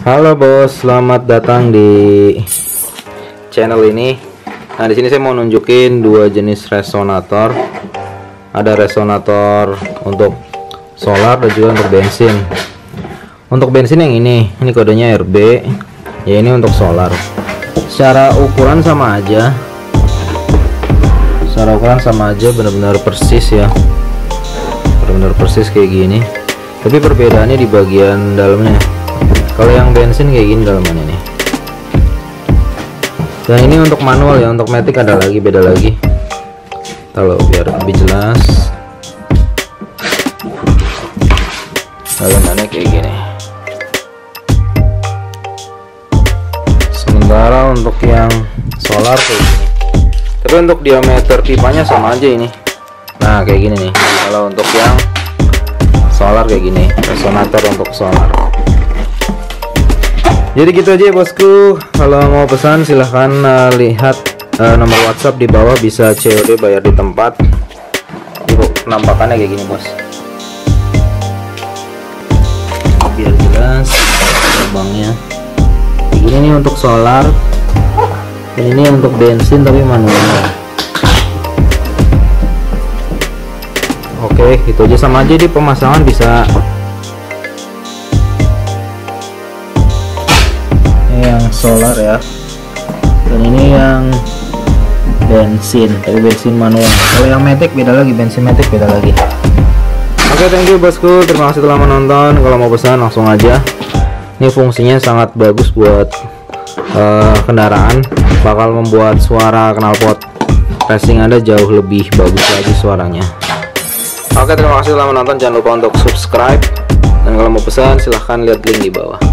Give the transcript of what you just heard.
Halo bos, selamat datang di channel ini. Nah, di sini saya mau nunjukin dua jenis resonator. Ada resonator untuk solar dan juga untuk bensin. Untuk bensin yang ini kodenya RB. Ya, ini untuk solar. Secara ukuran sama aja. Benar-benar persis ya. Benar-benar persis kayak gini. Tapi perbedaannya di bagian dalamnya. Kalau yang bensin kayak gini dalamannya nih. Yang ini untuk manual ya, untuk matic ada lagi, beda lagi. Kalau biar lebih jelas, dalamannya kayak gini. Sementara untuk yang solar kayak gini. Tapi untuk diameter pipanya sama aja ini. Nah kayak gini nih. Kalau untuk yang solar kayak gini, resonator untuk solar. Jadi gitu aja ya bosku. Kalau mau pesan silahkan lihat nomor WhatsApp di bawah, bisa COD bayar di tempat. Penampakannya kayak gini bos, biar jelas terbangnya. Kayak gini nih untuk solar, dan ini untuk bensin tapi manual. Oke, itu aja, sama aja di pemasangan bisa. Yang solar ya, dan ini yang bensin, tapi bensin manual. Kalau yang matic beda lagi, bensin matic beda lagi. Oke, thank you bosku, terima kasih telah menonton. Kalau mau pesan langsung aja. Ini fungsinya sangat bagus buat kendaraan, bakal membuat suara knalpot racing Anda jauh lebih bagus lagi suaranya. Oke, terima kasih telah menonton, jangan lupa untuk subscribe, dan kalau mau pesan silahkan lihat link di bawah.